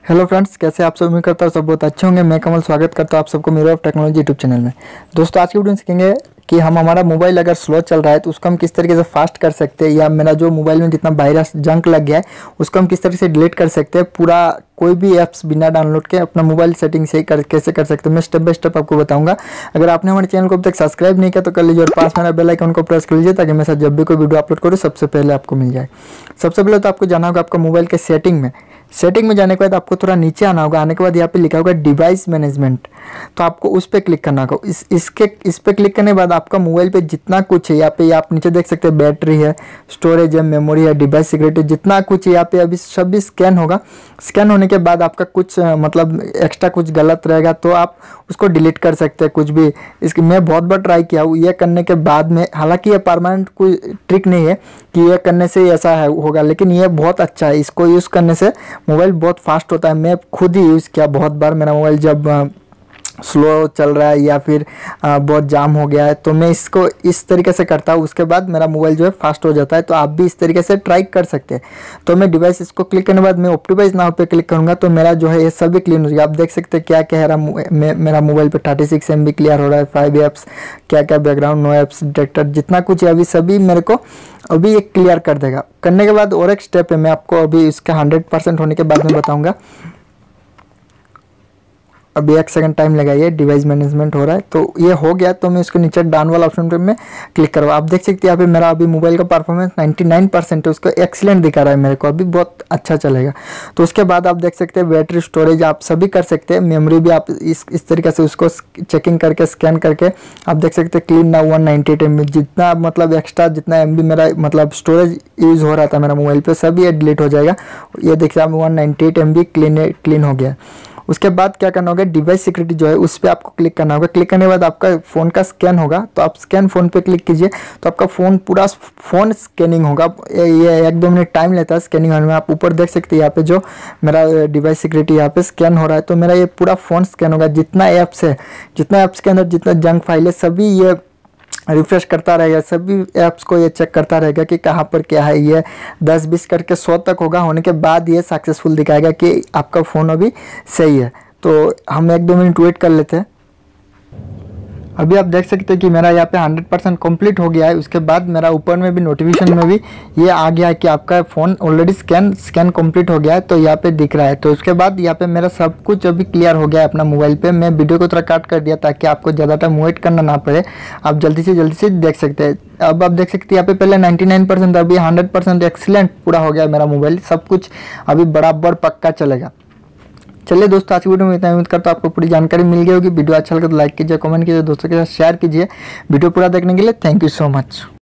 Hello friends, कैसे आप सब? उम्मीद करता हूँ सब बहुत अच्छे होंगे। मैं कमल स्वागत करता हूँ आप सबको मेरे ऑफ टेक्नोलॉजी यूट्यूब चैनल में। दोस्तों, आज की वीडियो में सीखेंगे कि हम हमारा मोबाइल अगर स्लो चल रहा है तो उसको हम किस तरीके से फास्ट कर सकते हैं, या मेरा जो मोबाइल में जितना वायरस जंक लग गया है उसको हम किस तरीके से डिलीट कर सकते हैं। पूरा कोई भी ऐप्स बिना डाउनलोड के अपना मोबाइल सेटिंग से कैसे कर सकते हैं, मैं स्टेप बाय स्टेप आपको बताऊंगा। अगर आपने हमारे चैनल को अब तक सब्सक्राइब नहीं किया तो कर लीजिए और पास में बेल आइकन को प्रेस कर लीजिए ताकि मैं साथ जब भी कोई वीडियो अपलोड करूँ सबसे पहले आपको मिल जाए। सबसे पहले तो आपको जाना होगा आपका मोबाइल के सेटिंग में जाने के बाद आपको थोड़ा नीचे आना होगा। आने के बाद यहाँ पे लिखा होगा डिवाइस मैनेजमेंट, तो आपको उस पर क्लिक करना होगा। इस पे क्लिक करने के बाद आपका मोबाइल पे जितना कुछ है, यहाँ पे आप नीचे देख सकते हैं, बैटरी है, स्टोरेज है, मेमोरी है, डिवाइस सिक्योरिटी, जितना कुछ है यहाँ पे अभी सभी स्कैन होगा। स्कैन होने के बाद आपका कुछ मतलब एक्स्ट्रा कुछ गलत रहेगा तो आप उसको डिलीट कर सकते हैं कुछ भी। इसकी मैं बहुत बार ट्राई किया हूँ। ये करने के बाद में, हालांकि ये परमानेंट कोई ट्रिक नहीं है कि ये करने से ऐसा होगा, लेकिन ये बहुत अच्छा है। इसको यूज़ करने से मोबाइल बहुत फास्ट होता है। मैं खुद ही यूज़ किया बहुत बार। मेरा मोबाइल जब स्लो चल रहा है या फिर बहुत जाम हो गया है तो मैं इसको इस तरीके से करता हूँ, उसके बाद मेरा मोबाइल जो है फास्ट हो जाता है। तो आप भी इस तरीके से ट्राई कर सकते हैं। तो मैं डिवाइस इसको क्लिक करने के बाद मैं ऑप्टिमाइज नाउ पे क्लिक करूँगा तो मेरा जो है ये सभी क्लीन हो जाएगा। आप देख सकते हैं क्या क्या है मेरा मोबाइल पे 36 MB क्लियर हो रहा है, 5 ऐप्स, क्या क्या बैकग्राउंड, नो ऐप्स डिटेक्टर, जितना कुछ है अभी सभी मेरे को अभी ये क्लियर कर देगा। करने के बाद और एक स्टेप है, मैं आपको अभी इसका 100% होने के बाद में बताऊँगा। अभी 1 सेकंड टाइम लगाइए। डिवाइस मैनेजमेंट हो रहा है तो ये हो गया। तो मैं इसको नीचे डाउन वाला ऑप्शन पे मैं क्लिक करवा। आप देख सकते हैं यहाँ पे मेरा अभी मोबाइल का परफॉर्मेंस 99% है, उसको एक्सीलेंट दिखा रहा है मेरे को, अभी बहुत अच्छा चलेगा। तो उसके बाद आप देख सकते हैं बैटरी, स्टोरेज आप सभी कर सकते हैं। मेमोरी भी आप इस तरीके से उसको चेकिंग करके स्कैन करके आप देख सकते हैं क्लीन नाउ 198 MB, जितना मतलब एक्स्ट्रा जितना MB मेरा मतलब स्टोरेज यूज़ हो रहा था मेरा मोबाइल पर सभी ये डिलीट हो जाएगा। ये देखिए आप 198 MB क्लीन हो गया। उसके बाद क्या करना होगा, डिवाइस सिक्योरिटी जो है उस पर आपको क्लिक करना होगा। क्लिक करने के बाद आपका फ़ोन का स्कैन होगा तो आप स्कैन फ़ोन पे क्लिक कीजिए तो आपका फ़ोन पूरा फ़ोन स्कैनिंग होगा। ये 1-2 मिनट टाइम लेता है स्कैनिंग होने में। आप ऊपर देख सकते हैं यहाँ पे जो मेरा डिवाइस सिक्योरिटी यहाँ पे स्कैन हो रहा है तो मेरा ये पूरा फ़ोन स्कैन होगा। जितना ऐप्स है, जितना ऐप्स के अंदर जितना जंक फाइल है सभी ये रिफ्रेश करता रहेगा। सभी ऐप्स को ये चेक करता रहेगा कि कहाँ पर क्या है। ये 10-20 करके 100 तक होगा, होने के बाद ये सक्सेसफुल दिखाएगा कि आपका फ़ोन अभी सही है। तो हम 1-2 मिनट वेट कर लेते हैं। अभी आप देख सकते हैं कि मेरा यहाँ पे 100% कंप्लीट हो गया है। उसके बाद मेरा ऊपर में भी नोटिफिकेशन में भी ये आ गया है कि आपका फ़ोन ऑलरेडी स्कैन कंप्लीट हो गया है, तो यहाँ पे दिख रहा है। तो उसके बाद यहाँ पे मेरा सब कुछ अभी क्लियर हो गया है अपना मोबाइल पे। मैं वीडियो को थोड़ा काट कर दिया ताकि आपको ज़्यादा टाइम वेट करना ना पड़े, आप जल्दी से देख सकते हैं। अब आप देख सकते हैं यहाँ पे पहले 99%, अभी 100% एक्सीलेंट पूरा हो गया मेरा मोबाइल। सब कुछ अभी बराबर पक्का चलेगा। चलिए दोस्तों, आज की वीडियो में इतना। उम्मीद करता हूँ आपको पूरी जानकारी मिल गई होगी। वीडियो अच्छा लगे तो लाइक कीजिए, कमेंट कीजिए, दोस्तों के साथ शेयर कीजिए। वीडियो पूरा देखने के लिए थैंक यू सो मच।